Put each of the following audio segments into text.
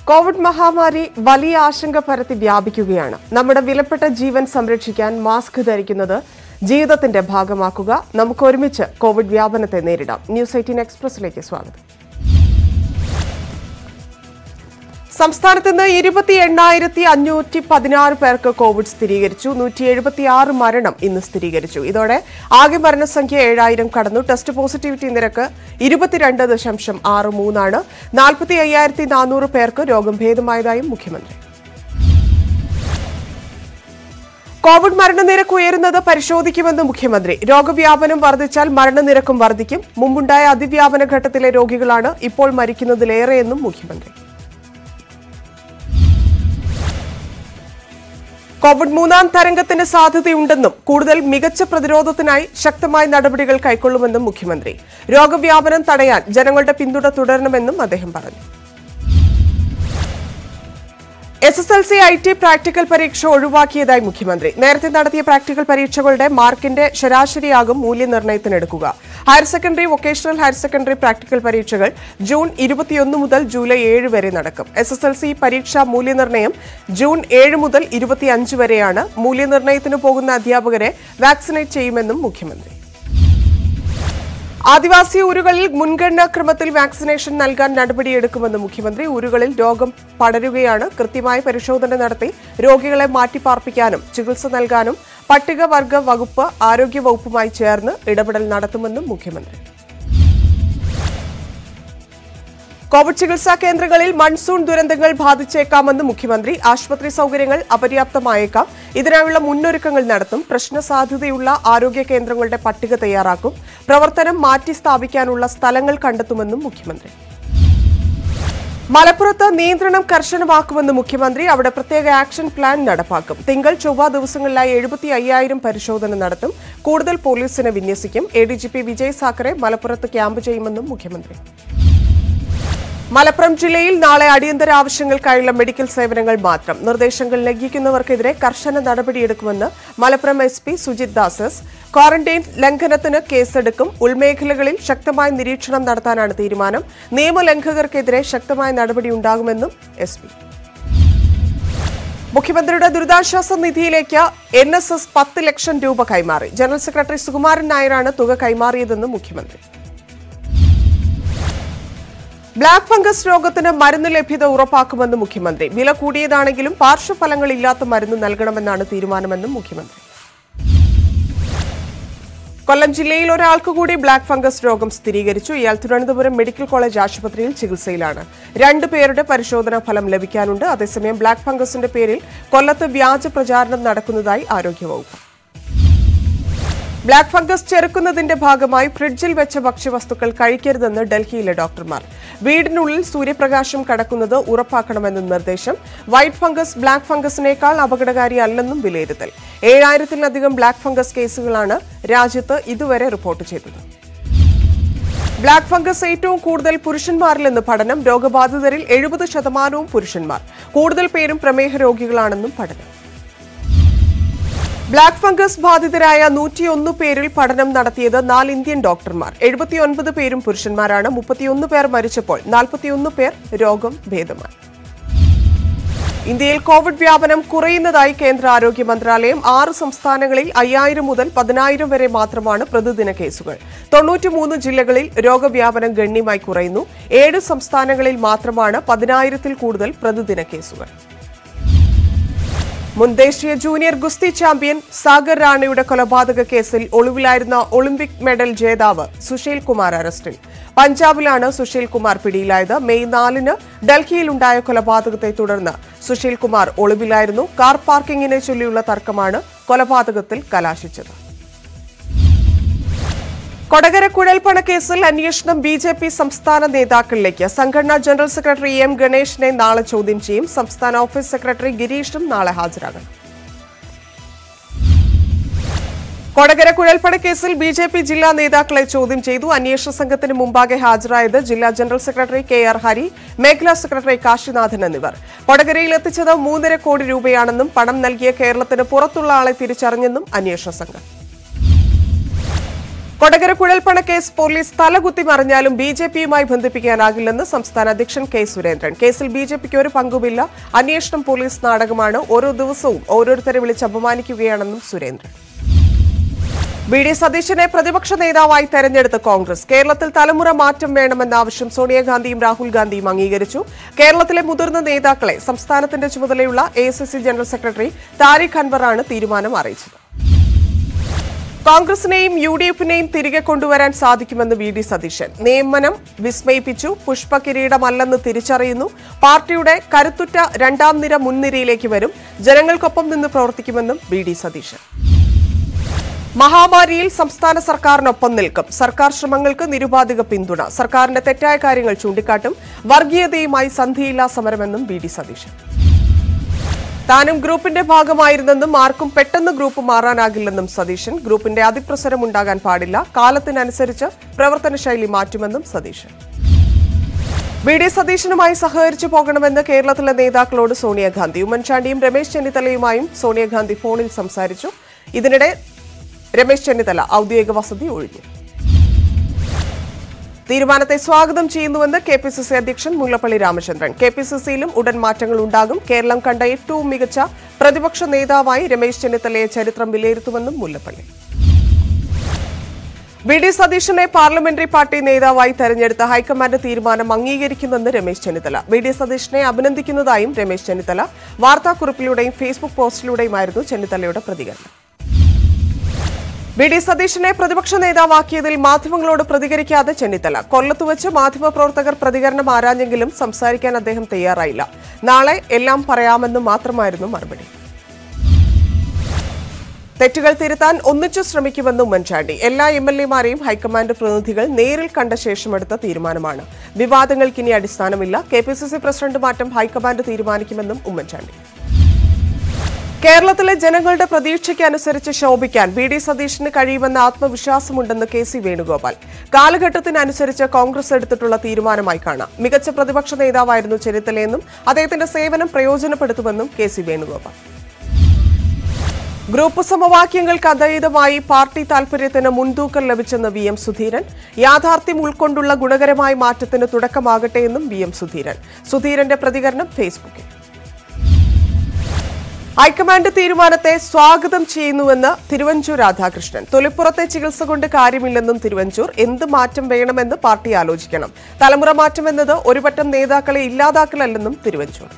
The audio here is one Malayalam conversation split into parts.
കോവിഡ് മഹാമാരി വലിയ ആശങ്ക പരത്തി വ്യാപിക്കുകയാണ്. നമ്മുടെ വിലപ്പെട്ട ജീവൻ സംരക്ഷിക്കാൻ മാസ്ക് ധരിക്കുന്നത് ജീവിതത്തിന്റെ ഭാഗമാക്കുക. നമുക്ക് ഒരുമിച്ച് കോവിഡ് വ്യാപനത്തെ നേരിടാം. News18 എക്സ്പ്രസിലേക്ക് സ്വാഗതം. സംസ്ഥാനത്ത് നിന്ന് 28,516 പേർക്ക് കോവിഡ് സ്ഥിരീകരിച്ചു. 176 മരണം ഇന്ന് സ്ഥിരീകരിച്ചു. ഇതോടെ ആകെ മരണസംഖ്യ 7,000 കടന്നു. ടെസ്റ്റ് പോസിറ്റിവിറ്റി നിരക്ക് 22.63 ആണ്. 45,400 പേർക്ക് രോഗം ഭേദമായതായും മുഖ്യമന്ത്രി. കോവിഡ് മരണനിരക്ക് ഉയരുന്നത് പരിശോധിക്കുമെന്ന് മുഖ്യമന്ത്രി. രോഗവ്യാപനം വർദ്ധിച്ചാൽ മരണനിരക്കും വർദ്ധിക്കും. മുമ്പുണ്ടായ അതിവ്യാപന ഘട്ടത്തിലെ രോഗികളാണ് ഇപ്പോൾ മരിക്കുന്നതിലേറെയെന്നും മുഖ്യമന്ത്രി. കോവിഡ് മൂന്നാം തരംഗത്തിന് സാധ്യതയുണ്ടെന്നും കൂടുതൽ മികച്ച പ്രതിരോധത്തിനായി ശക്തമായ നടപടികൾ കൈക്കൊള്ളുമെന്നും മുഖ്യമന്ത്രി. രോഗവ്യാപനം തടയാൻ ജനങ്ങളുടെ പിന്തുണ തുടരണമെന്നും അദ്ദേഹം പറഞ്ഞു. SSLC IT പ്രാക്ടിക്കൽ പരീക്ഷ ഒഴിവാക്കിയതായി മുഖ്യമന്ത്രി. നേരത്തെ നടത്തിയ പ്രാക്ടിക്കൽ പരീക്ഷകളുടെ മാർക്കിന്റെ ശരാശരിയാകും മൂല്യനിർണ്ണയത്തിനെടുക്കുക. Higher secondary, vocational higher secondary practical പരീക്ഷകൾ ജൂൺ 21 മുതൽ ജൂലൈ 7 വരെ നടക്കും. SSLC പരീക്ഷാ മൂല്യനിർണ്ണയം ജൂൺ 7 മുതൽ 25 വരെയാണ്. മൂല്യനിർണ്ണയത്തിന് പോകുന്ന അധ്യാപകരെ വാക്സിനേറ്റ് ചെയ്യുമെന്നും മുഖ്യമന്ത്രി. ആദിവാസി ഊരുകളിൽ മുൻഗണനാ ക്രമത്തിൽ വാക്സിനേഷൻ നൽകാൻ നടപടിയെടുക്കുമെന്ന് മുഖ്യമന്ത്രി. ഊരുകളിൽ രോഗം പടരുകയാണ്. കൃത്യമായ പരിശോധന നടത്തി രോഗികളെ മാറ്റിപ്പാർപ്പിക്കാനും ചികിത്സ നൽകാനും പട്ടികവർഗ വകുപ്പ്, ആരോഗ്യ വകുപ്പുമായി ചേർന്ന് ഇടപെടൽ നടത്തുമെന്നും മുഖ്യമന്ത്രി. കോവിഡ് ചികിത്സാ കേന്ദ്രങ്ങളിൽ മൺസൂൺ ദുരന്തങ്ങൾ ബാധിച്ചേക്കാമെന്ന് മുഖ്യമന്ത്രി. ആശുപത്രി സൗകര്യങ്ങൾ അപര്യാപ്തമായേക്കാം. ഇതിനായുള്ള മുന്നൊരുക്കങ്ങൾ നടത്തും. പ്രശ്ന സാധ്യതയുള്ള ആരോഗ്യ കേന്ദ്രങ്ങളുടെ പട്ടിക തയ്യാറാക്കും. പ്രവർത്തനം മാറ്റി സ്ഥാപിക്കാനുള്ള സ്ഥലങ്ങൾ കണ്ടെത്തുമെന്നും മുഖ്യമന്ത്രി. മലപ്പുറത്ത് നിയന്ത്രണം കർശനമാക്കുമെന്ന് മുഖ്യമന്ത്രി. അവിടെ പ്രത്യേക ആക്ഷൻ പ്ലാൻ നടപ്പാക്കും. തിങ്കൾ, ചൊവ്വ ദിവസങ്ങളിലായി 75,000 പരിശോധന നടത്തും. കൂടുതൽ പോലീസിനെ വിന്യസിക്കും. ADGP വിജയ് മലപ്പുറത്ത് ക്യാമ്പ് ചെയ്യുമെന്നും മുഖ്യമന്ത്രി. മലപ്പുറം ജില്ലയിൽ നാളെ അടിയന്തര ആവശ്യങ്ങൾക്കായുള്ള മെഡിക്കൽ സേവനങ്ങൾ മാത്രം. നിർദ്ദേശങ്ങൾ ലംഘിക്കുന്നവർക്കെതിരെ കർശന നടപടിയെടുക്കുമെന്ന് മലപ്പുറം SP സുജിത് ദാസ്. ക്വാറന്റൈൻ ലംഘനത്തിന് കേസെടുക്കും. ഉൾമേഖലകളിൽ ശക്തമായ നിരീക്ഷണം നടത്താനാണ് തീരുമാനം. നിയമലംഘകർക്കെതിരെ ശക്തമായ നടപടിയുണ്ടാകുമെന്നും SP. മുഖ്യമന്ത്രിയുടെ ദുരിതാശ്വാസ നിധിയിലേക്ക് NSS 10 ലക്ഷം രൂപ കൈമാറി. ജനറൽ സെക്രട്ടറി സുകുമാരൻ നായരാണ് തുക കൈമാറിയതെന്ന് മുഖ്യമന്ത്രി. ബ്ലാക്ക് ഫംഗസ് രോഗത്തിന് മരുന്ന് ലഭ്യത ഉറപ്പാക്കുമെന്ന് മുഖ്യമന്ത്രി. വില കൂടിയതാണെങ്കിലും പാർശ്വഫലങ്ങളില്ലാത്ത മരുന്ന് നൽകണമെന്നാണ് തീരുമാനമെന്നും മുഖ്യമന്ത്രി. കൊല്ലം ജില്ലയിൽ ഒരാൾക്ക് കൂടി ബ്ലാക്ക് ഫംഗസ് രോഗം സ്ഥിരീകരിച്ചു. ഇയാൾ തിരുവനന്തപുരം മെഡിക്കൽ കോളേജ് ആശുപത്രിയിൽ ചികിത്സയിലാണ്. 2 പേരുടെ പരിശോധനാ ഫലം ലഭിക്കാനുണ്ട്. അതേസമയം ബ്ലാക്ക് ഫംഗസിന്റെ പേരിൽ കൊല്ലത്ത് വ്യാജ പ്രചാരണം നടക്കുന്നതായി ആരോഗ്യവകുപ്പ്. ബ്ലാക്ക് ഫംഗസ് ചെറുക്കുന്നതിന്റെ ഭാഗമായി ഫ്രിഡ്ജിൽ വെച്ച ഭക്ഷ്യവസ്തുക്കൾ കഴിക്കരുതെന്ന് ഡൽഹിയിലെ ഡോക്ടർമാർ. വീടിനുള്ളിൽ സൂര്യപ്രകാശം കടക്കുന്നത് ഉറപ്പാക്കണമെന്ന് നിർദ്ദേശം. വൈറ്റ് ഫംഗസ് ബ്ലാക്ക് ഫംഗസിനേക്കാൾ അപകടകാരിയല്ലെന്നും വിലയിരുത്തൽ. 7,000-ലധികം ബ്ലാക്ക് ഫംഗസ് കേസുകളാണ് രാജ്യത്ത് ഇതുവരെ റിപ്പോർട്ട് ചെയ്തത്. ബ്ലാക്ക് ഫംഗസ് ഏറ്റവും കൂടുതൽ പുരുഷന്മാരിലെന്ന് പഠനം. രോഗബാധിതരിൽ 70% പുരുഷന്മാർ. കൂടുതൽ പേരും പ്രമേഹ രോഗികളാണെന്നും പഠനം. ബ്ലാക്ക് ഫംഗസ് ബാധിതരായ 101 പേരിൽ പഠനം നടത്തിയത് 4 ഇന്ത്യൻ ഡോക്ടർമാർ. 79 പേരും പുരുഷന്മാരാണ്. 31 പേർ മരിച്ചപ്പോൾ 41 പേർ രോഗം ഭേദമായി. ഇന്ത്യയിൽ കോവിഡ് വ്യാപനം കുറയുന്നതായി കേന്ദ്ര ആരോഗ്യ മന്ത്രാലയം. 6 സംസ്ഥാനങ്ങളിൽ 5,000 മുതൽ 10,000 വരെ മാത്രമാണ് പ്രതിദിന കേസുകൾ. 93 ജില്ലകളിൽ രോഗവ്യാപനം ഗണ്യമായി കുറയുന്നു. 7 സംസ്ഥാനങ്ങളിൽ മാത്രമാണ് 10,000-ൽ കൂടുതൽ പ്രതിദിന കേസുകൾ. മുൻ ദേശീയ ജൂനിയർ ഗുസ്തി ചാമ്പ്യൻ സാഗർ റാണയുടെ കൊലപാതക കേസിൽ ഒളിവിലായിരുന്ന ഒളിമ്പിക് മെഡൽ ജേതാവ് സുശീൽ കുമാർ അറസ്റ്റിൽ. പഞ്ചാബിലാണ് സുശീൽ കുമാർ പിടിയിലായത്. മെയ് 4-ന് ഡൽഹിയിലുണ്ടായ കൊലപാതകത്തെ തുടർന്ന് സുശീൽ കുമാർ ഒളിവിലായിരുന്നു. കാർ പാർക്കിങ്ങിനെ ചൊല്ലിയുള്ള തർക്കമാണ് കൊലപാതകത്തിൽ കലാശിച്ചത്. കൊടകര കുഴൽപ്പണ കേസിൽ അന്വേഷണം BJP സംസ്ഥാന നേതാക്കളിലേക്ക്. സംഘടനാ ജനറൽ സെക്രട്ടറി M ഗണേഷിനെ നാളെ ചോദ്യം ചെയ്യും. സംസ്ഥാന ഓഫീസ് സെക്രട്ടറി ഗിരീഷും നാളെ ഹാജരാകണം. കൊടകര കുഴൽപ്പണ കേസിൽ BJP ജില്ലാ നേതാക്കളെ ചോദ്യം ചെയ്തു. അന്വേഷണ സംഘത്തിന് മുമ്പാകെ ഹാജരായത് ജില്ലാ ജനറൽ സെക്രട്ടറി KR ഹരി, മേഖലാ സെക്രട്ടറി കാശിനാഥൻ എന്നിവർ. കൊടകരയിൽ എത്തിച്ചത് 3.5 കോടി രൂപയാണെന്നും പണം നൽകിയ കേരളത്തിന് പുറത്തുള്ള ആളെ തിരിച്ചറിഞ്ഞെന്നും അന്വേഷണ സംഘം. കൊടകര കുഴൽപ്പണ കേസ് പോലീസ് തലകുത്തി മറിഞ്ഞാലും ബിജെപിയുമായി ബന്ധിപ്പിക്കാനാകില്ലെന്ന് സംസ്ഥാന അധ്യക്ഷൻ കെ സുരേന്ദ്രൻ. കേസിൽ ബിജെപിക്ക് ഒരു പങ്കുമില്ല. അന്വേഷണം പോലീസ് നാടകമാണ്. ഓരോ ദിവസവും ഓരോരുത്തരെ വിളിച്ച് അപമാനിക്കുകയാണെന്നും സുരേന്ദ്രൻ. വി ഡി സതീശനെ പ്രതിപക്ഷ നേതാവായി തെരഞ്ഞെടുത്ത കോൺഗ്രസ്. കേരളത്തിൽ തലമുറ മാറ്റം വേണമെന്ന ആവശ്യം സോണിയാഗാന്ധിയും രാഹുൽ ഗാന്ധിയും അംഗീകരിച്ചു. കേരളത്തിലെ മുതിർന്ന നേതാക്കളെ സംസ്ഥാനത്തിന്റെ ചുമതലയുള്ള എഐസിസി ജനറൽ സെക്രട്ടറി താരിഖ് അൻവറാണ് തീരുമാനം അറിയിച്ചത്. കോൺഗ്രസിനെയും യുഡിഎഫിനെയും തിരികെ കൊണ്ടുവരാൻ സാധിക്കുമെന്ന് വി ഡി സതീശൻ. നിയമനം വിസ്മയിപ്പിച്ചു. പുഷ്പകിരീടമല്ലെന്ന് തിരിച്ചറിയുന്നു. പാർട്ടിയുടെ കരുത്തുറ്റ രണ്ടാം നിര മുൻനിരയിലേക്ക് വരും. ജനങ്ങൾക്കൊപ്പം നിന്ന് പ്രവർത്തിക്കുമെന്നും വി ഡി സതീശൻ. മഹാമാരിയിൽ സംസ്ഥാന സർക്കാരിനൊപ്പം നിൽക്കും. സർക്കാർ ശ്രമങ്ങൾക്ക് നിരുപാധിക പിന്തുണ. സർക്കാരിന്റെ തെറ്റായ കാര്യങ്ങൾ ചൂണ്ടിക്കാട്ടും. വർഗീയതയുമായി സന്ധിയില്ലാ സമരമെന്നും വി ഡി സതീശൻ. താനും ഗ്രൂപ്പിന്റെ ഭാഗമായിരുന്നെന്നും ആർക്കും പെട്ടെന്ന് ഗ്രൂപ്പ് മാറാനാകില്ലെന്നും സതീശൻ. ഗ്രൂപ്പിന്റെ അതിപ്രസരം ഉണ്ടാകാൻ പാടില്ല. കാലത്തിനനുസരിച്ച് പ്രവർത്തന ശൈലി മാറ്റുമെന്നും സതീശൻ. വി ഡി സതീശനുമായി സഹകരിച്ചു പോകണമെന്ന് കേരളത്തിലെ നേതാക്കളോട് സോണിയാഗാന്ധി. ഉമ്മൻചാണ്ടിയും രമേശ് ചെന്നിത്തലയുമായും സോണിയാഗാന്ധി ഫോണിൽ സംസാരിച്ചു. ഇതിനിടെ രമേശ് ചെന്നിത്തല ഔദ്യോഗിക വസതി ഒഴിഞ്ഞു. തീരുമാനത്തെ സ്വാഗതം ചെയ്യുന്നുവെന്ന് കെപിസിസി അധ്യക്ഷൻ മുല്ലപ്പള്ളി രാമചന്ദ്രൻ. കെപിസിസിയിലും ഉടൻ മാറ്റങ്ങൾ ഉണ്ടാകും. കേരളം കണ്ട ഏറ്റവും മികച്ച പ്രതിപക്ഷ നേതാവായി രമേശ് ചെന്നിത്തലയെ ചരിത്രം വിലയിരുത്തുമെന്നും മുല്ലപ്പള്ളി. വി ഡി സതീശനെ പാർലമെന്ററി പാർട്ടി നേതാവായി തെരഞ്ഞെടുത്ത ഹൈക്കമാൻഡ് തീരുമാനം അംഗീകരിക്കുമെന്ന് രമേശ് ചെന്നിത്തല. വി ഡി സതീശനെ അഭിനന്ദിക്കുന്നതായും രമേശ് ചെന്നിത്തല. വാർത്താക്കുറിപ്പിലൂടെയും ഫേസ്ബുക്ക് പോസ്റ്റിലൂടെയുമായിരുന്നു ചെന്നിത്തലയുടെ പ്രതികരണം. വി ഡി സതീശനെ പ്രതിപക്ഷ നേതാവാക്കിയതിൽ മാധ്യമങ്ങളോട് പ്രതികരിക്കാതെ ചെന്നിത്തല. കൊല്ലത്തുവച്ച് മാധ്യമപ്രവർത്തകർ പ്രതികരണം ആരാഞ്ഞെങ്കിലും സംസാരിക്കാൻ അദ്ദേഹം തയ്യാറായില്ല. നാളെ എല്ലാം പറയാമെന്ന് മാത്രമായിരുന്നു മറുപടി. തെറ്റുകൾ തിരുത്താൻ ഒന്നിച്ചു ശ്രമിക്കുമെന്ന് ഉമ്മൻചാണ്ടി. എല്ലാ എംഎൽഎമാരെയും ഹൈക്കമാൻഡ് പ്രതിനിധികൾ നേരിൽ കണ്ട ശേഷമെടുത്ത തീരുമാനമാണ്. വിവാദങ്ങൾക്കിനി അടിസ്ഥാനമില്ല. കെപിസിസി പ്രസിഡന്റ് മാറ്റം ഹൈക്കമാൻഡ് തീരുമാനിക്കുമെന്നും ഉമ്മൻചാണ്ടി. കേരളത്തിലെ ജനങ്ങളുടെ പ്രതീക്ഷയ്ക്ക് അനുസരിച്ച് ശോഭിക്കാൻ വി ഡി സതീശന് കഴിയുമെന്ന ആത്മവിശ്വാസമുണ്ടെന്ന് കെ സി വേണുഗോപാൽ. കാലഘട്ടത്തിനനുസരിച്ച് കോൺഗ്രസ് എടുത്തിട്ടുള്ള തീരുമാനമായി കാണാം. മികച്ച പ്രതിപക്ഷ നേതാവായിരുന്നു ചെന്നിത്തലയെന്നും അദ്ദേഹത്തിന്റെ സേവനം പ്രയോജനപ്പെടുത്തുമെന്നും കെ സി വേണുഗോപാൽ. ഗ്രൂപ്പ് സമവാക്യങ്ങൾക്ക് അതീതമായി പാർട്ടി താൽപര്യത്തിന് മുൻതൂക്കം ലഭിച്ചെന്ന് വി എം സുധീരൻ. യാഥാർത്ഥ്യം ഉൾക്കൊണ്ടുള്ള ഗുണകരമായ മാറ്റത്തിന് തുടക്കമാകട്ടെയെന്നും വി എം സുധീരൻ. സുധീരന്റെ പ്രതികരണം ഫേസ്ബുക്കിൽ. ഹൈക്കമാൻഡ് തീരുമാനത്തെ സ്വാഗതം ചെയ്യുന്നുവെന്ന് തിരുവഞ്ചൂർ രാധാകൃഷ്ണൻ. തൊലിപ്പുറത്തെ ചികിത്സ കൊണ്ട് കാര്യമില്ലെന്നും തിരുവഞ്ചൂർ. എന്ത് മാറ്റം വേണമെന്ന് പാർട്ടി ആലോചിക്കണം. തലമുറ മാറ്റം എന്നത് ഒരു പറ്റം നേതാക്കളെ ഇല്ലാതാക്കലല്ലെന്നും തിരുവഞ്ചൂർ.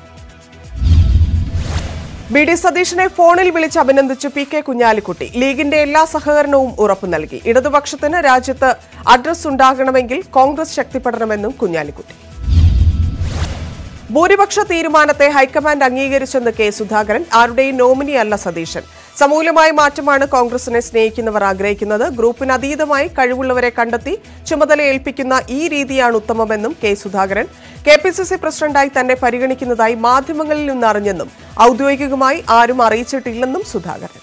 വി ഡി സതീശനെ ഫോണിൽ വിളിച്ച് അഭിനന്ദിച്ചു പി കെ കുഞ്ഞാലിക്കുട്ടി. ലീഗിന്റെ എല്ലാ സഹകരണവും ഉറപ്പു നൽകി. ഇടതുപക്ഷത്തിന് രാജ്യത്ത് അഡ്രസ് ഉണ്ടാകണമെങ്കിൽ കോൺഗ്രസ് ശക്തിപ്പെടണമെന്നും കുഞ്ഞാലിക്കുട്ടി. ഭൂരിപക്ഷ തീരുമാനത്തെ ഹൈക്കമാൻഡ് അംഗീകരിച്ചെന്ന് കെ സുധാകരൻ. ആരുടെയും നോമിനിയല്ല സതീശൻ. സമൂലമായ മാറ്റമാണ് കോൺഗ്രസിനെ സ്നേഹിക്കുന്നവർ ആഗ്രഹിക്കുന്നത്. ഗ്രൂപ്പിന് അതീതമായി കഴിവുള്ളവരെ കണ്ടെത്തി ചുമതല ഏൽപ്പിക്കുന്ന ഈ രീതിയാണ് ഉത്തമമെന്നും കെ സുധാകരൻ. കെപിസിസി പ്രസിഡന്റായി തന്നെ പരിഗണിക്കുന്നതായി മാധ്യമങ്ങളിൽ നിന്ന് അറിഞ്ഞെന്നും ഔദ്യോഗികമായി ആരും അറിയിച്ചിട്ടില്ലെന്നും സുധാകരൻ.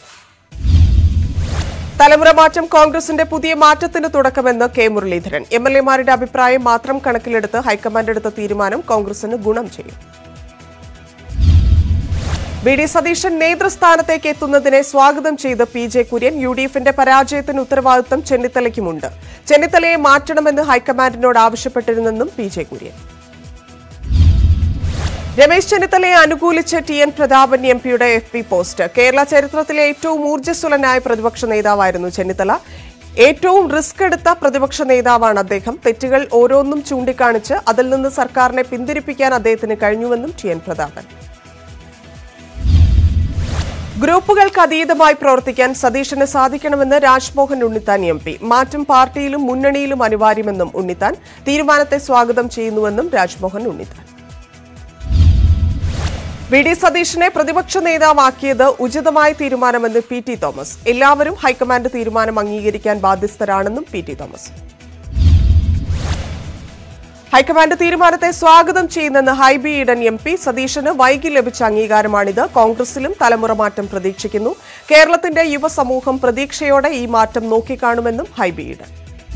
തലമുറ മാറ്റം കോൺഗ്രസിന്റെ പുതിയ മാറ്റത്തിന് തുടക്കമെന്ന് കെ മുരളീധരൻ. എംഎൽഎമാരുടെ അഭിപ്രായം മാത്രം കണക്കിലെടുത്ത് ഹൈക്കമാൻഡ് എടുത്ത തീരുമാനം കോൺഗ്രസിന് ഗുണം ചെയ്യും. വി ഡി സതീശൻ നേതൃസ്ഥാനത്തേക്ക് എത്തുന്നതിനെ സ്വാഗതം ചെയ്ത് പി ജെ കുര്യൻ. യുഡിഎഫിന്റെ പരാജയത്തിന് ഉത്തരവാദിത്തം ചെന്നിത്തലയ്ക്കുമുണ്ട്. ചെന്നിത്തലയെ മാറ്റണമെന്ന് ഹൈക്കമാൻഡിനോട് ആവശ്യപ്പെട്ടിരുന്നെന്നും പി ജെ കുര്യൻ. രമേശ് ചെന്നിത്തലയെ അനുകൂലിച്ച് ടി എൻ പ്രതാപൻ എം പിയുടെ FB പോസ്റ്റ്. കേരള ചരിത്രത്തിലെ ഏറ്റവും ഊർജ്ജസ്വലനായ പ്രതിപക്ഷ നേതാവായിരുന്നു ചെന്നിത്തല. ഏറ്റവും റിസ്ക് എടുത്ത പ്രതിപക്ഷ നേതാവാണ് അദ്ദേഹം. തെറ്റുകൾ ഓരോന്നും ചൂണ്ടിക്കാണിച്ച് അതിൽ നിന്ന് സർക്കാരിനെ പിന്തിരിപ്പിക്കാൻ അദ്ദേഹത്തിന് കഴിഞ്ഞുവെന്നും ടി എൻ പ്രതാപൻ. ഗ്രൂപ്പുകൾക്ക് അതീതമായി പ്രവർത്തിക്കാൻ സതീശന് സാധിക്കണമെന്ന് രാജ്മോഹൻ ഉണ്ണിത്താൻ എം പി. മാറ്റം പാർട്ടിയിലും മുന്നണിയിലും അനിവാര്യമെന്നും ഉണ്ണിത്താൻ. തീരുമാനത്തെ സ്വാഗതം ചെയ്യുന്നുവെന്നും രാജ്മോഹൻ ഉണ്ണിത്താൻ. വി ഡി സതീശനെ പ്രതിപക്ഷ നേതാവാക്കിയത് ഉചിതമായ തീരുമാനമെന്ന് പി ടി തോമസ്. എല്ലാവരും ഹൈക്കമാൻഡ് തീരുമാനം അംഗീകരിക്കാൻ ബാധ്യസ്ഥരാണെന്നും പി ടി തോമസ്. ഹൈക്കമാൻഡ് തീരുമാനത്തെ സ്വാഗതം ചെയ്യുന്നെന്ന് ഹൈബി ഈഡൻ എം പി. സതീശന് വൈകി ലഭിച്ച അംഗീകാരമാണിത്. കോൺഗ്രസിലും തലമുറ മാറ്റം പ്രതീക്ഷിക്കുന്നു. കേരളത്തിന്റെ യുവസമൂഹം പ്രതീക്ഷയോടെ ഈ മാറ്റം നോക്കിക്കാണുമെന്നും ഹൈബി ഈഡൻ.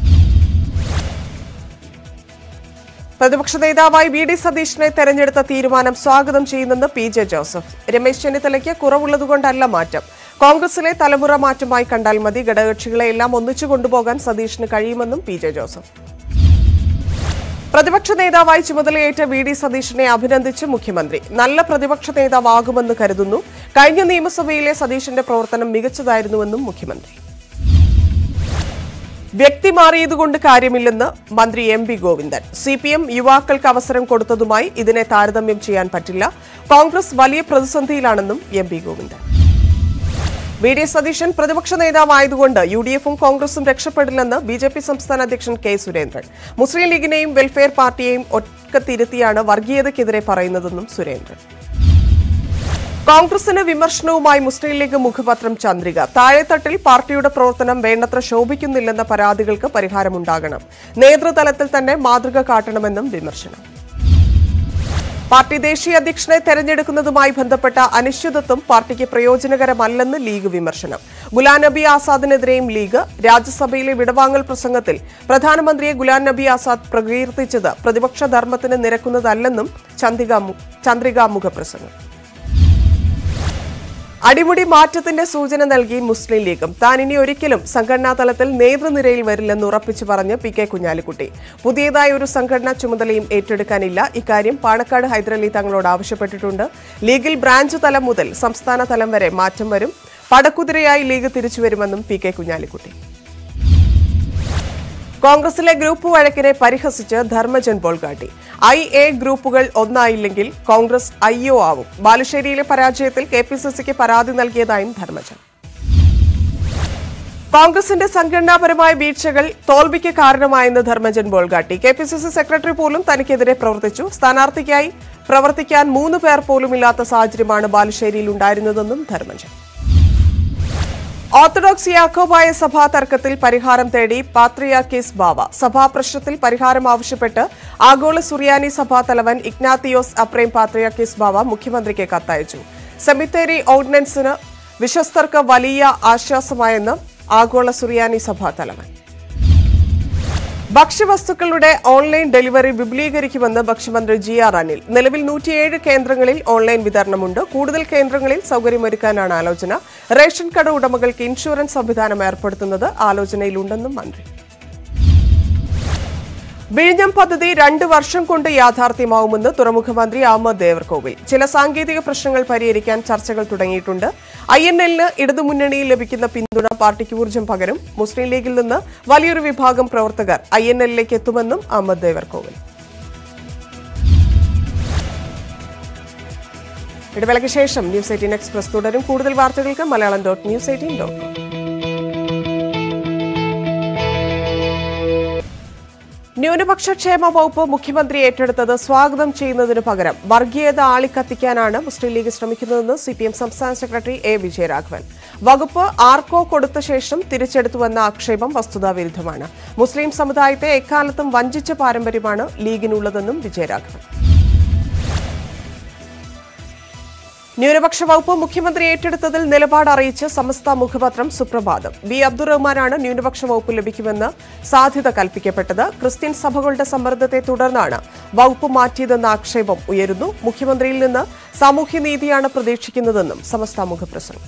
പ്രതിപക്ഷ നേതാവായി വി ഡി സതീശനെ തെരഞ്ഞെടുത്ത തീരുമാനം സ്വാഗതം ചെയ്യുന്നെന്ന് പി ജെ ജോസഫ്. രമേശ് ചെന്നിത്തലയ്ക്ക് കുറവുള്ളതുകൊണ്ടല്ല മാറ്റം. കോൺഗ്രസിലെ തലമുറ മാറ്റമായി കണ്ടാൽ മതി, ഘടകകക്ഷികളെ എല്ലാം ഒന്നിച്ചു കൊണ്ടുപോകാൻ സതീഷിന് കഴിയുമെന്നും പി ജെ ജോസഫ്. പ്രതിപക്ഷ നേതാവായി ചുമതലയേറ്റ വി.ഡി. സതീഷിനെ അഭിനന്ദിച്ച് മുഖ്യമന്ത്രി. നല്ല പ്രതിപക്ഷ നേതാവാകുമെന്ന് കരുതുന്നു. കഴിഞ്ഞ നിയമസഭയിലെ സതീഷിന്റെ പ്രവർത്തനം മികച്ചതായിരുന്നുവെന്നും മുഖ്യമന്ത്രി. വ്യക്തി മാറിയതുകൊണ്ട് കാര്യമില്ലെന്ന് മന്ത്രി എം.വി. ഗോവിന്ദൻ. CPM യുവാക്കൾക്ക് അവസരം കൊടുത്തതുമായി ഇതിനെ താരതമ്യം ചെയ്യാൻ പറ്റില്ല. കോൺഗ്രസ് വലിയ പ്രതിസന്ധിയിലാണെന്നും എം.വി. ഗോവിന്ദൻ. വി.ഡി. സതീശൻ പ്രതിപക്ഷ നേതാവായതുകൊണ്ട് UDF-ഉം കോൺഗ്രസും രക്ഷപ്പെടില്ലെന്ന് BJP സംസ്ഥാന അധ്യക്ഷൻ കെ. സുരേന്ദ്രൻ. മുസ്ലിം ലീഗിനെയും വെൽഫെയർ പാർട്ടിയെയും ഒറ്റത്തിരുത്തിയാണ് വർഗീയതയ്ക്കെതിരെ പറയുന്നതെന്നും സുരേന്ദ്രൻ. കോൺഗ്രസിന് വിമർശനവുമായി മുസ്ലിം ലീഗ് മുഖപത്രം ചന്ദ്രിക. താഴെത്തട്ടിൽ പാർട്ടിയുടെ പ്രവർത്തനം വേണ്ടത്ര ശോഭിക്കുന്നില്ലെന്ന പരാതികൾക്ക് പരിഹാരമുണ്ടാകണം. നേതൃതലത്തിൽ തന്നെ മാതൃക കാട്ടണമെന്നും വിമർശനം. പാർട്ടി ദേശീയ അധ്യക്ഷനെ തെരഞ്ഞെടുക്കുന്നതുമായി ബന്ധപ്പെട്ട അനിശ്ചിതത്വം പാർട്ടിക്ക് പ്രയോജനകരമല്ലെന്ന് ലീഗ് വിമർശനം. ഗുലാം നബി ആസാദിനെതിരെയും ലീഗ്. രാജ്യസഭയിലെ വിടവാങ്ങൽ പ്രസംഗത്തിൽ പ്രധാനമന്ത്രിയെ ഗുലാം നബി ആസാദ് പ്രകീർത്തിച്ചത് പ്രതിപക്ഷ ധർമ്മത്തിന് നിരക്കുന്നതല്ലെന്നും ചന്ദ്രിക മുഖപ്രസംഗം. അടിമുടി മാറ്റത്തിന്റെ സൂചന നൽകി മുസ്ലിം ലീഗും. താൻ ഇനി ഒരിക്കലും സംഘടനാ തലത്തിൽ നേതൃനിരയിൽ വരില്ലെന്ന് ഉറപ്പിച്ചു പറഞ്ഞ് പി കെ കുഞ്ഞാലിക്കുട്ടി. പുതിയതായി ഒരു സംഘടനാ ചുമതലയും ഏറ്റെടുക്കാനില്ല. ഇക്കാര്യം പാണക്കാട് ഹൈദരലി തങ്ങളോട് ആവശ്യപ്പെട്ടിട്ടുണ്ട്. ലീഗിൽ ബ്രാഞ്ച് തലം മുതൽ സംസ്ഥാന തലം വരെ മാറ്റം വരും. പടക്കുതിരയായി ലീഗ് തിരിച്ചുവരുമെന്നും പി കെ കുഞ്ഞാലിക്കുട്ടി. കോൺഗ്രസിലെ ഗ്രൂപ്പ് വഴക്കിനെ പരിഹസിച്ച് ധർമ്മജൻ ബോൾഗാട്ടി. IA ഗ്രൂപ്പുകൾ ഒന്നായില്ലെങ്കിൽ കോൺഗ്രസ് IO ആവും. ബാലുശ്ശേരിയിലെ പരാജയത്തിൽ KPCCക്ക് പരാതി നൽകിയതായും ധർമ്മജൻ. കോൺഗ്രസിന്റെ സംഘടനാപരമായ വീഴ്ചകൾ തോൽവിക്ക് കാരണമായെന്ന് ധർമ്മജൻ ബോൾഗാട്ടി. KPCC സെക്രട്ടറി പോലും തനിക്കെതിരെ പ്രവർത്തിച്ചു. സ്ഥാനാർത്ഥിക്കായി പ്രവർത്തിക്കാൻ 3 പേർ പോലുമില്ലാത്ത സാഹചര്യമാണ് ബാലുശ്ശേരിയിൽ ഉണ്ടായിരുന്നതെന്നും ധർമ്മജൻ. ഓർത്തഡോക്സ് യാക്കോബായ സഭാ തർക്കത്തിൽ പരിഹാരം തേടി പാത്രിയാർക്കീസ് ബാവ. സഭാ പ്രശ്നത്തിൽ പരിഹാരം ആവശ്യപ്പെട്ട് ആഗോള സുറിയാനി സഭാ തലവൻ ഇഗ്നാത്തിയോസ് അപ്രേം പാത്രിയാർക്കീസ് ബാവ മുഖ്യമന്ത്രിക്ക് കത്തയച്ചു. സെമിത്തേരി ഓർഡിനൻസിന് വിശ്വസ്തർക്ക് വലിയ ആശ്വാസമായെന്ന് ആഗോള സുറിയാനി സഭാ തലവൻ. ഭക്ഷ്യവസ്തുക്കളുടെ ഓൺലൈൻ ഡെലിവറി വിപുലീകരിക്കുമെന്ന് ഭക്ഷ്യമന്ത്രി GR അനിൽ. നിലവിൽ 107 കേന്ദ്രങ്ങളിൽ ഓൺലൈൻ വിതരണമുണ്ട്. കൂടുതൽ കേന്ദ്രങ്ങളിൽ സൗകര്യമൊരുക്കാനാണ് ആലോചന. റേഷൻ കട ഉടമകൾക്ക് ഇൻഷുറൻസ് സംവിധാനം ഏർപ്പെടുത്തുന്നത് ആലോചനയിലുണ്ടെന്നും മന്ത്രി. വിഴിഞ്ഞം പദ്ധതി 2 വർഷം കൊണ്ട് യാഥാർത്ഥ്യമാവുമെന്ന് തുറമുഖ മന്ത്രി അഹമ്മദ് ദേവർകോവിൽ. ചില സാങ്കേതിക പ്രശ്നങ്ങൾ പരിഹരിക്കാൻ ചർച്ചകൾ തുടങ്ങിയിട്ടുണ്ട്. INL-ന് ഇടതുമുന്നണിയിൽ ലഭിക്കുന്ന പിന്തുണ പാർട്ടിക്ക് ഊർജ്ജം പകരും. മുസ്ലിം ലീഗിൽ നിന്ന് വലിയൊരു വിഭാഗം പ്രവർത്തകർ INL-ലേക്ക് എത്തുമെന്നും അഹമ്മദ് ദേവർകോവിൽ. ഇടവേളയ്ക്ക് ശേഷം News18 എക്സ്പ്രസ് തുടരും. കൂടുതൽ വാർത്തകൾക്ക് malayalam.news18.com. ന്യൂനപക്ഷ ക്ഷേമ വകുപ്പ് മുഖ്യമന്ത്രി ഏറ്റെടുത്തത് സ്വാഗതം ചെയ്യുന്നതിനു പകരം വർഗീയത ആളിക്കത്തിക്കാനാണ് മുസ്ലിം ലീഗ് ശ്രമിക്കുന്നതെന്ന് CPM സംസ്ഥാന സെക്രട്ടറി A. വിജയരാഘവൻ. വകുപ്പ് ആർക്കോ കൊടുത്ത ശേഷം തിരിച്ചെടുത്തുവെന്ന ആക്ഷേപം വസ്തുതാവിരുദ്ധമാണ്. മുസ്ലിം സമുദായത്തെ എക്കാലത്തും വഞ്ചിച്ച പാരമ്പര്യമാണ് ലീഗിനുള്ളതെന്നും വിജയരാഘവൻ. ന്യൂനപക്ഷ വകുപ്പ് മുഖ്യമന്ത്രി ഏറ്റെടുത്തതിൽ നിലപാട് അറിയിച്ച് സമസ്ത മുഖപത്രം സുപ്രഭാതം. B. അബ്ദുറഹ്മാനാണ് ന്യൂനപക്ഷ വകുപ്പ് ലഭിക്കുമെന്ന് സാധ്യത കൽപ്പിക്കപ്പെട്ടത്. ക്രിസ്ത്യൻ സഭകളുടെ സമ്മർദ്ദത്തെ തുടർന്നാണ് വകുപ്പ് മാറ്റിയതെന്ന ആക്ഷേപം ഉയരുന്നു. മുഖ്യമന്ത്രിയിൽ നിന്ന് സാമൂഹ്യനീതിയാണ് പ്രതീക്ഷിക്കുന്നതെന്നും സമസ്ത മുഖപ്രസംഗം.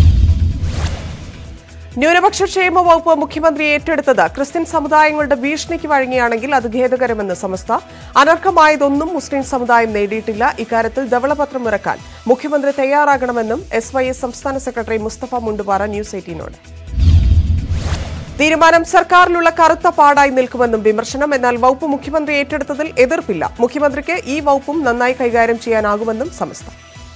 ന്യൂനപക്ഷ ക്ഷേമ വകുപ്പ് മുഖ്യമന്ത്രി ഏറ്റെടുത്തത് ക്രിസ്ത്യൻ സമുദായങ്ങളുടെ ഭീഷണിക്ക് വഴങ്ങിയാണെങ്കിൽ അത് ഖേദകരമെന്ന് സമസ്ത. അനർഹമായതൊന്നും മുസ്ലിം സമുദായം നേടിയിട്ടില്ല. ഇക്കാര്യത്തിൽ ധവളപത്രം ഇറക്കാൻ മുഖ്യമന്ത്രി തയ്യാറാകണമെന്നും SYS സംസ്ഥാന സെക്രട്ടറി മുസ്തഫ മുണ്ടുപാറ News18നോട്. തീരുമാനം സർക്കാരിലുള്ള കറുത്ത പാടായി നിൽക്കുമെന്നും വിമർശനം. എന്നാൽ വകുപ്പ് മുഖ്യമന്ത്രി ഏറ്റെടുത്തതിൽ എതിർപ്പില്ല. മുഖ്യമന്ത്രിക്ക് ഈ വകുപ്പും നന്നായി കൈകാര്യം ചെയ്യാനാകുമെന്നും സമസ്ത.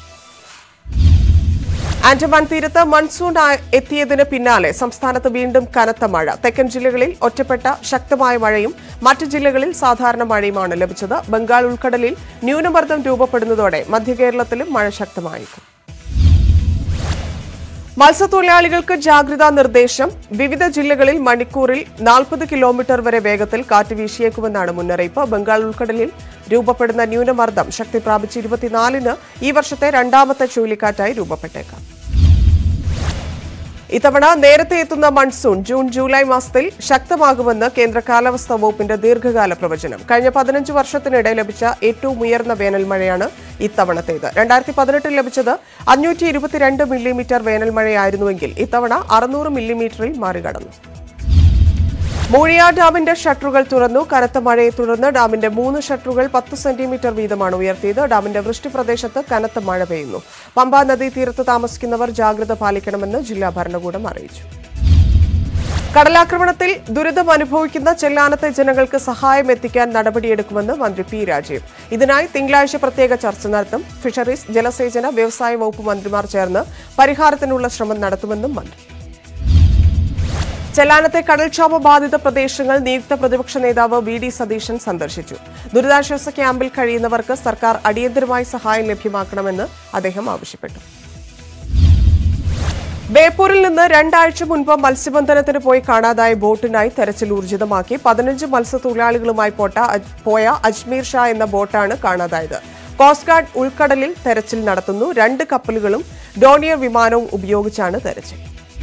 ആൻഡമാൻ തീരത്ത് മൺസൂൺ എത്തിയതിന് പിന്നാലെ സംസ്ഥാനത്ത് വീണ്ടും കനത്ത മഴ. തെക്കൻ ജില്ലകളിൽ ഒറ്റപ്പെട്ട ശക്തമായ മഴയും മറ്റ് ജില്ലകളിൽ സാധാരണ മഴയുമാണ് ലഭിച്ചത്. ബംഗാൾ ഉൾക്കടലിൽ ന്യൂനമർദ്ദം രൂപപ്പെടുന്നതോടെ മധ്യകേരളത്തിലും മഴ ശക്തമായേക്കും. മത്സ്യത്തൊഴിലാളികൾക്ക് ജാഗ്രതാ നിർദ്ദേശം. വിവിധ ജില്ലകളിൽ മണിക്കൂറിൽ 40 കിലോമീറ്റർ വരെ വേഗത്തിൽ കാറ്റ് വീശിയേക്കുമെന്നാണ് മുന്നറിയിപ്പ്. ബംഗാൾ ഉൾക്കടലിൽ രൂപപ്പെടുന്ന ന്യൂനമർദ്ദം ശക്തി പ്രാപിച്ച് 24-ന് ഈ വർഷത്തെ 2ാമത്തെ ചുഴലിക്കാറ്റായി രൂപപ്പെട്ടേക്കാം. ഇത്തവണ നേരത്തെ എത്തുന്ന മൺസൂൺ ജൂൺ ജൂലൈ മാസത്തിൽ ശക്തമാകുമെന്ന് കേന്ദ്ര കാലാവസ്ഥാ വകുപ്പിന്റെ ദീർഘകാല പ്രവചനം. കഴിഞ്ഞ 15 വർഷത്തിനിടെ ലഭിച്ച ഏറ്റവും ഉയർന്ന വേനൽ മഴയാണ് ഇത്തവണത്തേത്. 2018 ലഭിച്ചത് 522 മില്ലിമീറ്റർ വേനൽ മഴയായിരുന്നുവെങ്കിൽ ഇത്തവണ 600 മില്ലിമീറ്ററിൽ മറികടന്നു. മൂഴിയാർ ഡാമിന്റെ ഷട്ടറുകൾ തുറന്നു. കനത്ത മഴയെ തുടർന്ന് ഡാമിന്റെ 3 ഷട്ടറുകൾ 10 സെന്റിമീറ്റർ വീതമാണ് ഉയർത്തിയത്. ഡാമിന്റെ വൃഷ്ടി പ്രദേശത്ത് കനത്ത മഴ പെയ്യുന്നു. പമ്പാ നദീതീരത്ത് താമസിക്കുന്നവർ ജാഗ്രത പാലിക്കണമെന്ന് ജില്ലാ ഭരണകൂടം അറിയിച്ചു. കടലാക്രമണത്തിൽ ദുരിതം അനുഭവിക്കുന്ന ചെല്ലാനത്തെ ജനങ്ങൾക്ക് സഹായം എത്തിക്കാൻ നടപടിയെടുക്കുമെന്ന് മന്ത്രി പി രാജീവ്. ഇതിനായി തിങ്കളാഴ്ച പ്രത്യേക ചർച്ച നടത്തും. ഫിഷറീസ്, ജലസേചന, വ്യവസായ വകുപ്പ് മന്ത്രിമാർ ചേർന്ന് പരിഹാരത്തിനുള്ള ശ്രമം നടത്തുമെന്നും മന്ത്രി. ചെല്ലാനത്തെ കടൽക്ഷോഭ ബാധിത പ്രദേശങ്ങൾ നിയുക്ത പ്രതിപക്ഷ നേതാവ് വി ഡി സതീശൻ സന്ദർശിച്ചു. ദുരിതാശ്വാസ ക്യാമ്പിൽ കഴിയുന്നവർക്ക് സർക്കാർ അടിയന്തരമായി സഹായം ലഭ്യമാക്കണമെന്ന് അദ്ദേഹം ആവശ്യപ്പെട്ടു. ബേപ്പൂരിൽ നിന്ന് 2 ആഴ്ച മുൻപ് മത്സ്യബന്ധനത്തിന് പോയി കാണാതായ ബോട്ടിനായി തെരച്ചിൽ ഊർജിതമാക്കി. 15 മത്സ്യത്തൊഴിലാളികളുമായി പോയ അജ്മീർ ഷാ എന്ന ബോട്ടാണ് കാണാതായത്. കോസ്റ്റ് ഗാർഡ് ഉൾക്കടലിൽ തെരച്ചിൽ നടത്തുന്നു. 2 കപ്പലുകളും ഡോണിയർ വിമാനവും ഉപയോഗിച്ചാണ് തെരച്ചിൽ.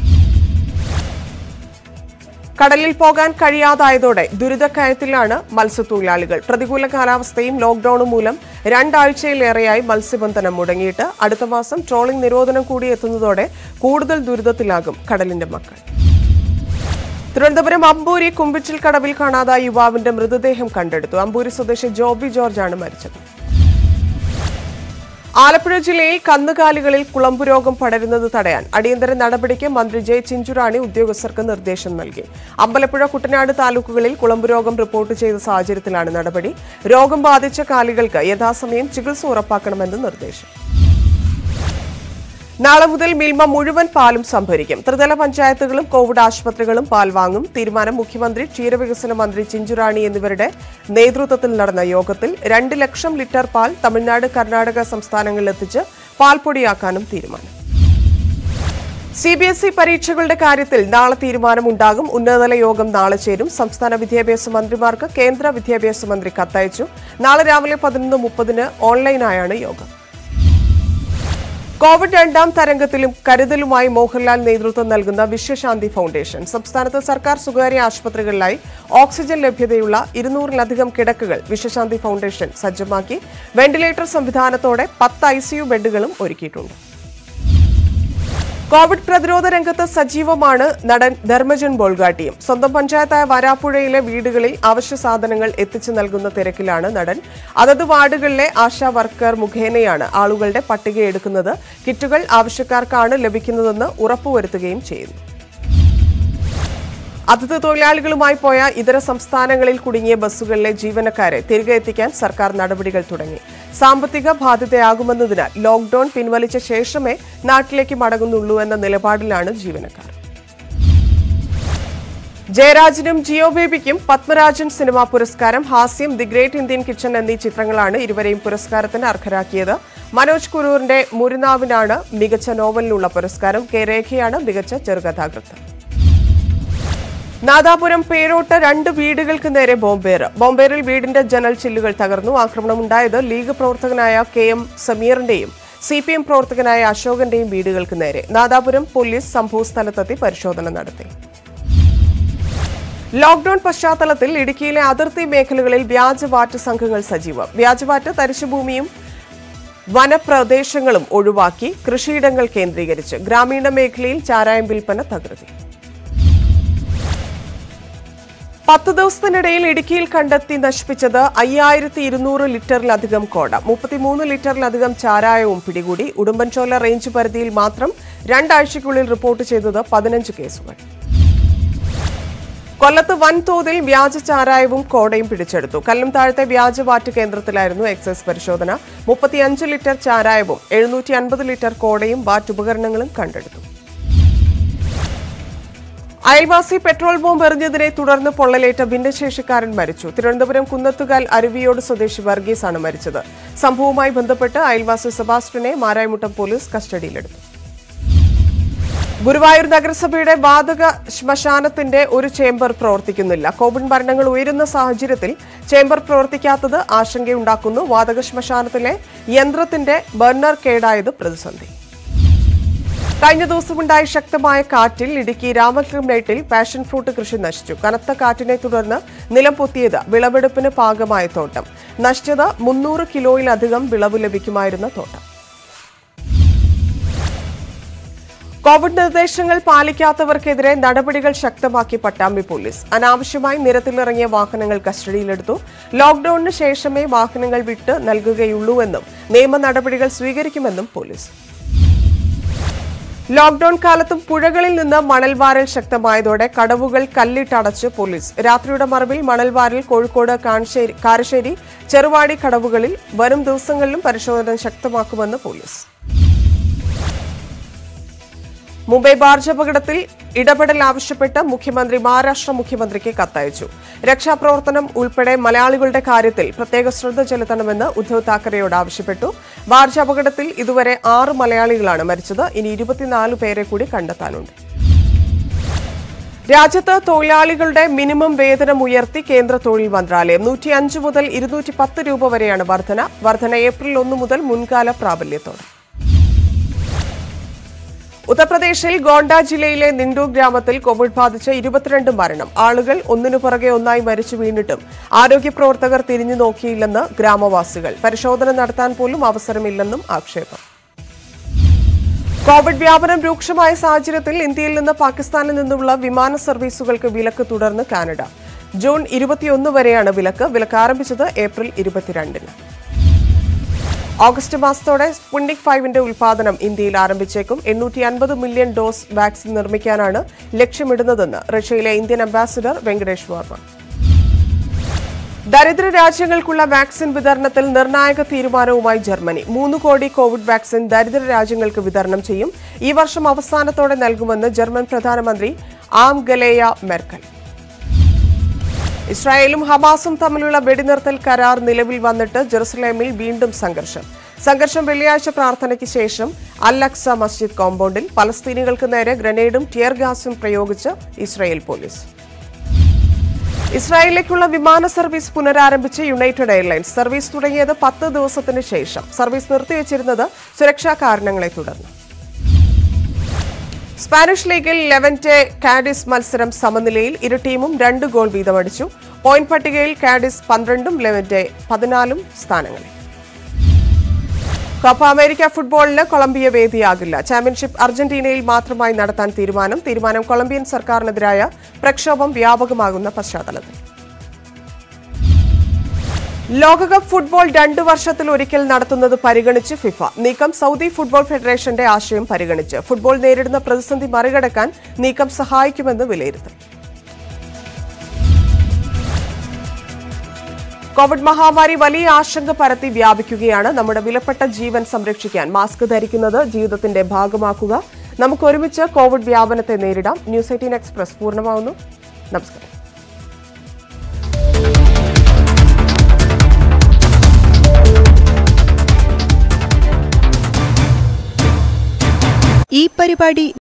കടലിൽ പോകാൻ കഴിയാതായതോടെ ദുരിതക്കയത്തിലാണ് മത്സ്യത്തൊഴിലാളികൾ. പ്രതികൂല കാലാവസ്ഥയും ലോക്ഡൌണും മൂലം 2 ആഴ്ചയിലേറെയായി മത്സ്യബന്ധനം മുടങ്ങിയിട്ട് അടുത്ത മാസം ട്രോളിംഗ് നിരോധനം കൂടി എത്തുന്നതോടെ കൂടുതൽ ദുരിതത്തിലാകും കടലിന്റെ മക്കൾ. തിരുവനന്തപുരം അമ്പൂരി കുമ്പിച്ചിൽ കടവിൽ കാണാതായ യുവാവിന്റെ മൃതദേഹം കണ്ടെടുത്തു. അമ്പൂരി സ്വദേശി ജോബി ജോർജാണ് മരിച്ചത്. ആലപ്പുഴ ജില്ലയിൽ കന്നുകാലികളിൽ കുളമ്പുരോഗം പടരുന്നത് തടയാൻ അടിയന്തര നടപടിക്ക് മന്ത്രി ജെ ചിഞ്ചുറാണി ഉദ്യോഗസ്ഥർക്ക് നിർദ്ദേശം നൽകി. അമ്പലപ്പുഴ, കുട്ടനാട് താലൂക്കുകളിൽ കുളമ്പുരോഗം റിപ്പോർട്ട് ചെയ്ത സാഹചര്യത്തിലാണ് നടപടി. രോഗം ബാധിച്ച കാലികൾക്ക് യഥാസമയം ചികിത്സ ഉറപ്പാക്കണമെന്ന് നിർദ്ദേശം. നാളെ മുതൽ മിൽമ മുഴുവൻ പാലും സംഭരിക്കും. ത്രിതല പഞ്ചായത്തുകളും കോവിഡ് ആശുപത്രികളും പാൽ വാങ്ങും. തീരുമാനം മുഖ്യമന്ത്രി, ക്ഷീരവികസന മന്ത്രി ചിഞ്ചുറാണി എന്നിവരുടെ നേതൃത്വത്തിൽ നടന്ന യോഗത്തിൽ 2 ലക്ഷം ലിറ്റർ പാൽ തമിഴ്നാട്, കർണാടക സംസ്ഥാനങ്ങളിലെത്തിച്ച് പാൽപ്പൊടിയാക്കാനും തീരുമാനം. CBSE പരീക്ഷകളുടെ കാര്യത്തിൽ നാളെ തീരുമാനമുണ്ടാകും. ഉന്നതതല യോഗം നാളെ ചേരും. സംസ്ഥാന വിദ്യാഭ്യാസ മന്ത്രിമാർക്ക് കേന്ദ്ര വിദ്യാഭ്യാസ മന്ത്രി കത്തയച്ചു. നാളെ രാവിലെ 11:30 ഓൺലൈനായാണ് യോഗം. കോവിഡ് 2ാം തരംഗത്തിലും കരുതലുമായി മോഹൻലാൽ നേതൃത്വം നൽകുന്ന വിശ്വശാന്തി ഫൗണ്ടേഷൻ സംസ്ഥാനത്ത് സർക്കാർ, സ്വകാര്യ ആശുപത്രികളിലായി ഓക്സിജൻ ലഭ്യതയുള്ള 200-ലധികം കിടക്കകൾ വിശ്വശാന്തി ഫൗണ്ടേഷൻ സജ്ജമാക്കി. വെന്റിലേറ്റർ സംവിധാനത്തോടെ 10 ICU ബെഡുകളും ഒരുക്കിയിട്ടുണ്ട്. കോവിഡ് പ്രതിരോധ രംഗത്ത് സജീവമാണ് നടൻ ധർമ്മജൻ ബോൾഗാട്ടിയും. സ്വന്തം പഞ്ചായത്തായ വരാപ്പുഴയിലെ വീടുകളിൽ അവശ്യ സാധനങ്ങൾ എത്തിച്ചു നൽകുന്ന തിരക്കിലാണ് നടൻ. അതത് വാർഡുകളിലെ ആശാ വർക്കർ മുഖേനയാണ് ആളുകളുടെ പട്ടികയെടുക്കുന്നത്. കിറ്റുകൾ ആവശ്യക്കാർക്കാണ് ലഭിക്കുന്നതെന്ന് ഉറപ്പുവരുത്തുകയും ചെയ്യുന്നു. അതിഥി തൊഴിലാളികളുമായി പോയ ഇതര സംസ്ഥാനങ്ങളിൽ കുടുങ്ങിയ ബസ്സുകളിലെ ജീവനക്കാരെ തിരികെ എത്തിക്കാൻ സർക്കാർ നടപടികൾ തുടങ്ങി. സാമ്പത്തിക ബാധ്യതയാകുമെന്നതിനാൽ ലോക്ഡൌൺ പിൻവലിച്ച ശേഷമേ നാട്ടിലേക്ക് മടങ്ങുന്നുള്ളൂ എന്ന നിലപാടിലാണ് ജീവനക്കാർ. ജയരാജനും ജിയോ ബേബിക്കും പത്മരാജൻ സിനിമാ പുരസ്കാരം. Hasyam, the great Indian kitchen എന്നീ ചിത്രങ്ങളാണ് ഇരുവരെയും പുരസ്കാരത്തിന് അർഹരാക്കിയത്. മനോജ് കുരൂറിന്റെ മുരുനാവിനാണ് മികച്ച നോവലിനുള്ള പുരസ്കാരം. കെ രേഖയാണ് മികച്ച ചെറുകഥാകൃത്ത്. നാദാപുരം പേരോട്ട് 2 വീടുകൾക്ക് നേരെ ബോംബേറ്. ബോംബേറിൽ വീടിന്റെ ജനൽ ചില്ലുകൾ തകർന്നു. ആക്രമണമുണ്ടായത് ലീഗ് പ്രവർത്തകനായ KM സമീറിന്റെയും CPM പ്രവർത്തകനായ അശോകന്റെയും വീടുകൾക്ക് നേരെ. നാദാപുരം പോലീസ് സംഭവസ്ഥലത്തെത്തി പരിശോധന നടത്തി. ലോക്ഡൌൺ പശ്ചാത്തലത്തിൽ ഇടുക്കിയിലെ അതിർത്തി മേഖലകളിൽ വ്യാജവാറ്റ് സംഘങ്ങൾ സജീവം. വ്യാജവാറ്റ് തരിശുഭൂമിയും വനപ്രദേശങ്ങളും ഒഴിവാക്കി കൃഷിയിടങ്ങൾ കേന്ദ്രീകരിച്ച് ഗ്രാമീണ മേഖലയിൽ ചാരായം വിൽപ്പന തകൃതി. 10 ദിവസത്തിനിടയിൽ ഇടുക്കിയിൽ കണ്ടെത്തി നശിപ്പിച്ചത് 5200 ലിറ്ററിലധികം കോട. 33 ലിറ്ററിലധികം ചാരായവും പിടികൂടി. ഉടുമ്പൻചോല റേഞ്ച് പരിധിയിൽ മാത്രം 2 ആഴ്ചയ്ക്കുള്ളിൽ റിപ്പോർട്ട് ചെയ്തത് 15 കേസുകൾ. കൊല്ലത്ത് വൻതോതിൽ വ്യാജ ചാരായവും കോടയും പിടിച്ചെടുത്തു. കല്ലും താഴത്തെ വ്യാജവാറ്റ് കേന്ദ്രത്തിലായിരുന്നു എക്സൈസ് പരിശോധന. 35 ലിറ്റർ ചാരായവും 750 ലിറ്റർ കോടയും വാറ്റ് ഉപകരണങ്ങളും കണ്ടെടുത്തു. അയൽവാസി പെട്രോൾ ബോംബ് എറിഞ്ഞതിനെ തുടർന്ന് പൊള്ളലേറ്റ ഭിന്നശേഷിക്കാരൻ മരിച്ചു. തിരുവനന്തപുരം കുന്നത്തുകാൽ അരുവിയോട് സ്വദേശി വർഗീസാണ് മരിച്ചത്. സംഭവവുമായി ബന്ധപ്പെട്ട് അയൽവാസി സെബാസ്റ്റ്യനെ മാരായമുട്ടം പോലീസ് കസ്റ്റഡിയിലെടുത്തു. ഗുരുവായൂർ നഗരസഭയുടെ വാതക ശ്മശാനത്തിന്റെ ഒരു ചേംബർ പ്രവർത്തിക്കുന്നില്ല. കോവിഡ് മരണങ്ങൾ ഉയരുന്ന സാഹചര്യത്തിൽ ചേംബർ പ്രവർത്തിക്കാത്തത് ആശങ്കയുണ്ടാക്കുന്നു. വാതക ശ്മശാനത്തിലെ യന്ത്രത്തിന്റെ ബർണർ കേടായത് പ്രതിസന്ധി. കഴിഞ്ഞ ദിവസമുണ്ടായ ശക്തമായ കാറ്റിൽ ഇടുക്കി രാമകൃഷ്ണേട്ടിൽ പാഷൻ ഫ്രൂട്ട് കൃഷി നശിച്ചു. കനത്ത കാറ്റിനെ തുടർന്ന് നിലം പൊത്തിയത് വിളവെടുപ്പിന് പാകമായ തോട്ടം. നശിച്ചത് 300 കിലോയിലധികം വിളവ് ലഭിക്കുമായിരുന്ന തോട്ടം. കോവിഡ് നിർദ്ദേശങ്ങൾ പാലിക്കാത്തവർക്കെതിരെ നടപടികൾ ശക്തമാക്കി പട്ടാമ്പി പോലീസ്. അനാവശ്യമായി നിരത്തിലിറങ്ങിയ വാഹനങ്ങൾ കസ്റ്റഡിയിലെടുത്തു. ലോക്ഡൌണിന് ശേഷമേ വാഹനങ്ങൾ വിട്ട് നൽകുകയുള്ളൂവെന്നും നിയമ നടപടികൾ സ്വീകരിക്കുമെന്നും പോലീസ്. ലോക്ഡൌൺ കാലത്തും പുഴകളിൽ നിന്ന് മണൽവാരൽ ശക്തമായതോടെ കടവുകൾ കല്ലിട്ടടച്ച് പോലീസ്. രാത്രിയുടെ മറവിൽ മണൽവാരൽ കോഴിക്കോട് കാരശ്ശേരി ചെറുവാടി കടവുകളിൽ വരും ദിവസങ്ങളിലും പരിശോധന ശക്തമാക്കുമെന്ന് പോലീസ്. മുംബൈ ബാർജ് അപകടത്തിൽ ഇടപെടൽ ആവശ്യപ്പെട്ട് മുഖ്യമന്ത്രി മഹാരാഷ്ട്ര മുഖ്യമന്ത്രിക്ക് കത്തയച്ചു. രക്ഷാപ്രവർത്തനം ഉൾപ്പെടെ മലയാളികളുടെ കാര്യത്തിൽ പ്രത്യേക ശ്രദ്ധ ചെലുത്തണമെന്ന് ഉദ്ധവ് താക്കറെയോട് ആവശ്യപ്പെട്ടു. ബാർജ് അപകടത്തിൽ ഇതുവരെ 6 മലയാളികളാണ് മരിച്ചത്. ഇനി 24 പേരെ കൂടി കണ്ടെത്താനുണ്ട്. രാജ്യത്ത് തൊഴിലാളികളുടെ മിനിമം വേതനം ഉയർത്തി കേന്ദ്ര തൊഴിൽ മന്ത്രാലയം. 105 മുതൽ 210 രൂപ വരെയാണ് വർധന ഏപ്രിൽ 1 മുതൽ മുൻകാല പ്രാബല്യത്തോടെ. ഉത്തർപ്രദേശിൽ ഗോണ്ട ജില്ലയിലെ നിണ്ടൂർ ഗ്രാമത്തിൽ കോവിഡ് ബാധിച്ച് 22 മരണം. ആളുകൾ ഒന്നിനു പുറകെ ഒന്നായി മരിച്ചു വീണിട്ടും ആരോഗ്യ പ്രവർത്തകർ തിരിഞ്ഞു നോക്കിയില്ലെന്ന് ഗ്രാമവാസികൾ. പരിശോധന നടത്താൻ പോലും അവസരമില്ലെന്നും ആക്ഷേപം. കോവിഡ് വ്യാപനം രൂക്ഷമായ സാഹചര്യത്തിൽ ഇന്ത്യയിൽ നിന്ന് പാകിസ്ഥാനിൽ നിന്നുള്ള വിമാന സർവീസുകൾക്ക് വിലക്ക് തുടർന്ന് കാനഡ. ജൂൺ 21 വരെയാണ് വിലക്ക്. വിലക്ക് ആരംഭിച്ചത് ഏപ്രിൽ 22-ന്. ഓഗസ്റ്റ് മാസത്തോടെ സ്പുട്നിക് 5ന്റെ ഉൽപാദനം ഇന്ത്യയിൽ ആരംഭിച്ചേക്കും. 850 മില്യൺ ഡോസ് വാക്സിൻ നിർമ്മിക്കാനാണ് ലക്ഷ്യമിടുന്നതെന്ന് റഷ്യയിലെ ഇന്ത്യൻ അംബാസിഡർ വെങ്കടേഷ് വർമ്മ. ദരിദ്ര രാജ്യങ്ങൾക്കുള്ള വാക്സിൻ വിതരണത്തിൽ നിർണായക തീരുമാനവുമായി ജർമ്മനി. 3 കോടി കോവിഡ് വാക്സിൻ ദരിദ്ര രാജ്യങ്ങൾക്ക് വിതരണം ചെയ്യും. ഈ വർഷം അവസാനത്തോടെ നൽകുമെന്ന് ജർമ്മൻ പ്രധാനമന്ത്രി ഓഖലയ മെർക്കൽ. ഇസ്രായേലും ഹമാസും തമ്മിലുള്ള വെടിനിർത്തൽ കരാർ നിലവിൽ വന്നിട്ട് ജെറുസലേമിൽ വീണ്ടും സംഘർഷം വെള്ളിയാഴ്ച പ്രാർത്ഥനയ്ക്ക് ശേഷം അൽ-അക്സ മസ്ജിദ് കോമ്പൗണ്ടിൽ പലസ്തീനികൾക്ക് നേരെ ഗ്രനേഡും ടിയർ ഗ്യാസും പ്രയോഗിച്ച് ഇസ്രായേൽ പോലീസ്. ഇസ്രായേലിലേക്കുള്ള വിമാന സർവീസ് പുനരാരംഭിച്ച് യുണൈറ്റഡ് എയർലൈൻസ്. സർവീസ് തുടങ്ങിയത് 10 ദിവസത്തിന് ശേഷം. സർവീസ് നിർത്തിവച്ചിരുന്നത് സുരക്ഷാ കാരണങ്ങളെ തുടർന്ന്. സ്പാനിഷ് ലീഗിൽ ലെവന്റ്റെ കാഡിസ് മത്സരം സമനിലയിൽ. ഇരു ടീമും 2 ഗോൾ വീതമടിച്ചു. പോയിന്റ് പട്ടികയിൽ കാഡിസ് 12-ഉം ലെവന്റ്റെ 14 സ്ഥാനങ്ങളിൽ. കോപ്പ അമേരിക്ക ഫുട്ബോളിന് കൊളംബിയ വേദിയാകില്ല. ചാമ്പ്യൻഷിപ്പ് അർജന്റീനയിൽ മാത്രമായി നടത്താൻ തീരുമാനം കൊളംബിയൻ സർക്കാരിനെതിരായ പ്രക്ഷോഭം വ്യാപകമാകുന്ന പശ്ചാത്തലത്തിൽ. ലോകകപ്പ് ഫുട്ബോൾ 2 വർഷത്തിലൊരിക്കൽ നടത്തുന്നത് പരിഗണിച്ച് ഫിഫ. നീക്കം സൗദി ഫുട്ബോൾ ഫെഡറേഷന്റെ ആശയം പരിഗണിച്ച്. ഫുട്ബോൾ നേരിടുന്ന പ്രതിസന്ധി മറികടക്കാൻ നീക്കം സഹായിക്കുമെന്ന് വിലയിരുത്തൽ. കോവിഡ് മഹാമാരി വലിയ ആശങ്ക പരത്തി വ്യാപിക്കുകയാണ്. നമ്മുടെ വിലപ്പെട്ട ജീവൻ സംരക്ഷിക്കാൻ മാസ്ക് ധരിക്കുന്നത് ജീവിതത്തിന്റെ ഭാഗമാക്കുക. നമുക്ക് ഒരുമിച്ച് കോവിഡ് വ്യാപനത്തെ നേരിടാം. News 18 express പൂർണ്ണമാവുന്നു. നമസ്കാരം. ഈ പരിപാടി